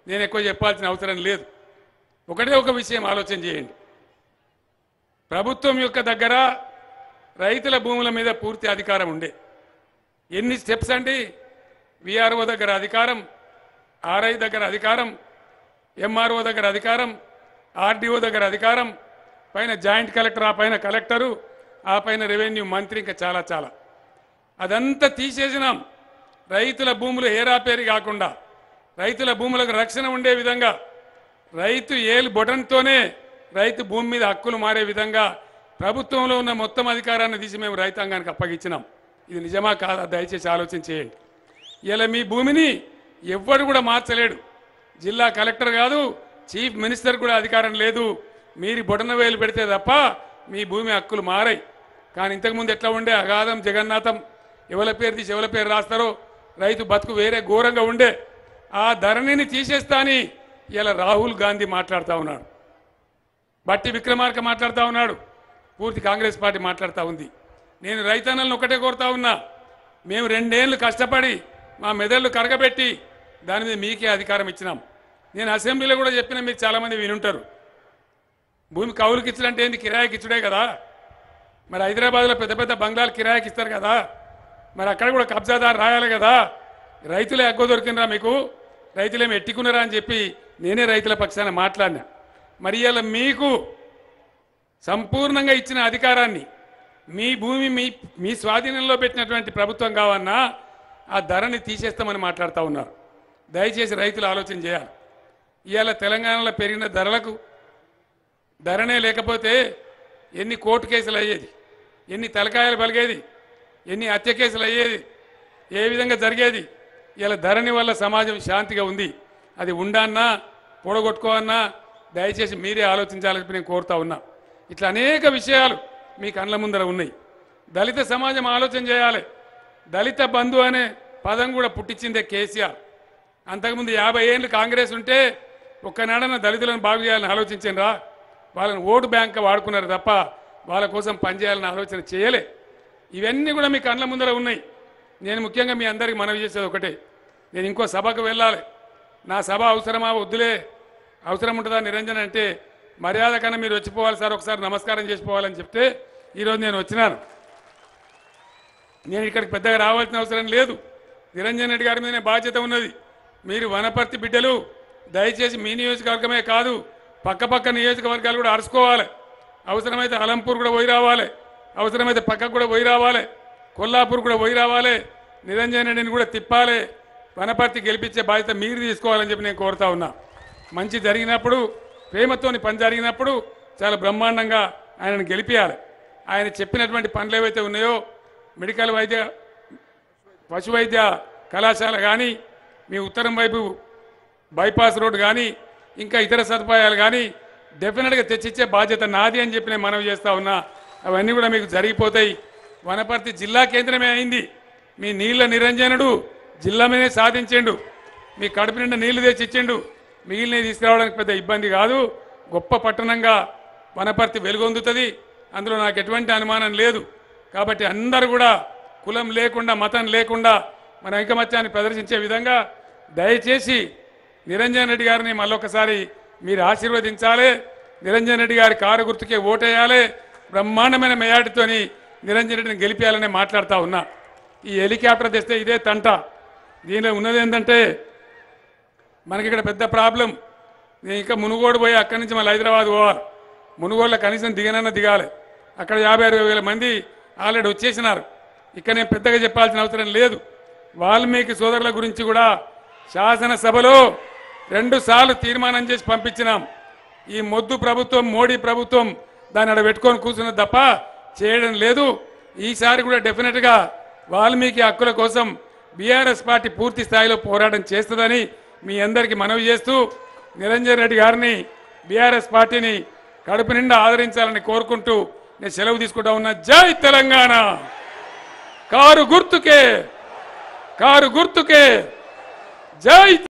నేను ఎక్కువ చెప్పాల్సిన అవసరం లేదు. ఒకటే ఒక విషయం ఆలోచన చేయండి. ప్రభుత్వం యొక్క దగ్గర రైతుల భూముల మీద పూర్తి అధికారం ఉండే. ఎన్ని స్టెప్స్ అండి? విఆర్ఓ దగ్గర అధికారం, ఆర్ఐ దగ్గర అధికారం, ఎంఆర్ఓ దగ్గర అధికారం, ఆర్డీఓ దగ్గర అధికారం, పైన జాయింట్ కలెక్టర్, ఆ పైన కలెక్టరు, ఆ పైన రెవెన్యూ మంత్రి, ఇంకా చాలా చాలా. అదంతా తీసేసినాం. రైతుల భూములు హేరాపేరి కాకుండా రైతుల భూములకు రక్షణ ఉండే విధంగా, రైతు ఏలు బొటన్తోనే రైతు భూమి మీద హక్కులు మారే విధంగా ప్రభుత్వంలో ఉన్న మొత్తం అధికారాన్ని తీసి మేము రైతాంగానికి అప్పగించినాం. ఇది నిజమా కాదా? దయచేసి ఆలోచన చేయండి. ఇలా మీ భూమిని ఎవ్వడు కూడా మార్చలేడు. జిల్లా కలెక్టర్ కాదు, చీఫ్ మినిస్టర్ కూడా అధికారం లేదు. మీరు బొటన వేలు పెడితే తప్ప మీ భూమి హక్కులు మారాయి. కానీ ఇంతకుముందు ఎట్లా ఉండే? అగాధం జగన్నాథం, ఎవరి పేరు తీసి ఎవరి పేరు రాస్తారో రైతు బతుకు వేరే ఘోరంగా ఉండే. ఆ ధరణిని తీసేస్తాని ఇలా రాహుల్ గాంధీ మాట్లాడుతూ ఉన్నాడు, బట్టి విక్రమార్క మాట్లాడుతూ ఉన్నాడు, పూర్తి కాంగ్రెస్ పార్టీ మాట్లాడుతూ ఉంది. నేను రైతన్నలను ఒకటే కోరుతా ఉన్నా, మేము 2 ఏళ్ళు కష్టపడి మా మెదళ్ళు కరగబెట్టి దాని మీద మీకే అధికారం ఇచ్చినాం. నేను అసెంబ్లీలో కూడా చెప్పిన, మీరు చాలామంది వినుంటారు. భూమి కౌలుకి ఇచ్చాలంటే ఏంది? కిరాయికి ఇచ్చుడే కదా. మరి హైదరాబాద్లో పెద్ద పెద్ద బంగ్లాలు కిరాయికి ఇస్తారు కదా, మరి అక్కడ కూడా కబ్జాదారు రాయాలి కదా. రైతులే ఎక్కువ దొరికినరా మీకు? రైతులేమి ఎట్టుకున్నారా అని చెప్పి నేనే రైతుల పక్షాన మాట్లాడినా. మరి ఇలా మీకు సంపూర్ణంగా ఇచ్చిన అధికారాన్ని మీ భూమి మీ స్వాధీనంలో పెట్టినటువంటి ప్రభుత్వం కావన్నా ఆ ధరని తీసేస్తామని మాట్లాడుతూ ఉన్నారు. దయచేసి రైతులు ఆలోచన చేయాలి. ఇవాళ తెలంగాణలో పెరిగిన ధరలకు ధరనే లేకపోతే ఎన్ని కోర్టు కేసులు అయ్యేది, ఎన్ని తలకాయలు పలిగేది, ఎన్ని హత్య కేసులు అయ్యేది, ఏ విధంగా జరిగేది. ఇలా ధరణి వల్ల సమాజం శాంతిగా ఉంది. అది ఉండన్నా పొడగొట్టుకోవన్నా దయచేసి మీరే ఆలోచించాలని నేను కోరుతా ఉన్నా. ఇట్లా అనేక విషయాలు మీ కళ్ళ ముందర ఉన్నాయి. దళిత సమాజం ఆలోచన చేయాలి. దళిత బంధు అనే పదం కూడా పుట్టించిందే కేసీఆర్. అంతకుముందు 50 ఏళ్ళు కాంగ్రెస్ ఉంటే ఒక్కనాడన దళితులను బాగు చేయాలని ఆలోచించరా? వాళ్ళని ఓటు బ్యాంక్ వాడుకున్నారు తప్ప వాళ్ళ కోసం పనిచేయాలని ఆలోచన చేయలే. ఇవన్నీ కూడా మీ కళ్ళ ముందర ఉన్నాయి. నేను ముఖ్యంగా మీ అందరికీ మనవి చేసేది ఒకటే, నేను ఇంకో సభకు వెళ్ళాలి. నా సభ అవసరమా వద్దులే, అవసరం ఉంటుందా నిరంజన్ అంటే మర్యాద కన్నా మీరు వచ్చిపోవాలి సార్, ఒకసారి నమస్కారం చేసిపోవాలని చెప్తే ఈరోజు నేను వచ్చినాను. నేను ఇక్కడికి పెద్దగా రావాల్సిన అవసరం లేదు. నిరంజన్ రెడ్డి గారి మీద బాధ్యత ఉన్నది. మీరు వనపర్తి బిడ్డలు, దయచేసి మీ నియోజకవర్గమే కాదు పక్క నియోజకవర్గాలు కూడా అరుచుకోవాలి. అవసరమైతే అలంపూర్ కూడా పోయి రావాలి, అవసరమైతే పక్కకు కూడా పోయి రావాలి, కొల్లాపూర్ కూడా పోయి రావాలి. నిరంజన్ రెడ్డిని కూడా తిప్పాలి. వనపర్తి గెలిపించే బాధ్యత మీరు తీసుకోవాలని చెప్పి నేను కోరుతా ఉన్నా. మంచి జరిగినప్పుడు, ప్రేమతోని పని జరిగినప్పుడు చాలా బ్రహ్మాండంగా ఆయనను గెలిపించాలి. ఆయన చెప్పినటువంటి పనులు ఏవైతే ఉన్నాయో, మెడికల్ వైద్య పశు వైద్య కళాశాల కానీ, మీ ఉత్తరం వైపు బైపాస్ రోడ్ కానీ, ఇంకా ఇతర సదుపాయాలు కానీ డెఫినెట్గా తెచ్చిచ్చే బాధ్యత నాది అని చెప్పి నేను మనవి చేస్తూ ఉన్నా. అవన్నీ కూడా మీకు జరిగిపోతాయి. వనపర్తి జిల్లా కేంద్రమే అయింది. మీ నీళ్ళ నిరంజనుడు జిల్లా మీదే సాధించిండు. మీ కడుపు నిండా నీళ్లు తెచ్చి ఇచ్చిండు. మిగిలినవి తీసుకురావడానికి పెద్ద ఇబ్బంది కాదు. గొప్ప పట్టణంగా వనపర్తి వెలుగొందుతుంది. అందులో నాకు ఎటువంటి అనుమానం లేదు. కాబట్టి అందరూ కూడా కులం లేకుండా, మతం లేకుండా మన ఐకమత్యాన్ని ప్రదర్శించే విధంగా దయచేసి నిరంజన్ రెడ్డి గారిని మళ్ళొకసారి మీరు ఆశీర్వదించాలి. నిరంజన్ రెడ్డి గారి కారు గుర్తుకే ఓటేయాలి. బ్రహ్మాండమైన మెజార్టీతోని నిరంజన్ రెడ్డిని గెలిపేయాలని మాట్లాడుతూ ఉన్నా. ఈ హెలికాప్టర్ తెస్తే ఇదే తంట. దీనిలో ఉన్నది ఏంటంటే మనకి ఇక్కడ పెద్ద ప్రాబ్లం. నేను ఇంకా మునుగోడు పోయి అక్కడి నుంచి మళ్ళీ హైదరాబాద్ పోవాలి. మునుగోడులో కనీసం దిగాలి. అక్కడ 50-60 మంది ఆల్రెడీ వచ్చేసినారు. ఇక్కడ నేను పెద్దగా చెప్పాల్సిన అవసరం లేదు. వాల్మీకి సోదరుల గురించి కూడా శాసనసభలో 2 సార్లు తీర్మానం చేసి పంపించినాం. ఈ మొద్దు ప్రభుత్వం, మోడీ ప్రభుత్వం దాన్ని అక్కడ పెట్టుకొని కూర్చున్నది తప్ప చేయడం లేదు. ఈసారి కూడా డెఫినెట్గా వాల్మీకి హక్కుల కోసం బీఆర్ఎస్ పార్టీ పూర్తి స్థాయిలో పోరాటం చేస్తుందని మీ అందరికీ మనవి చేస్తూ, నిరంజన్ రెడ్డి గారిని, బీఆర్ఎస్ పార్టీని కడుపు నిండా ఆదరించాలని కోరుకుంటూ నేను సెలవు తీసుకుంటా ఉన్నా. జై తెలంగాణ. కారు గుర్తుకే జై.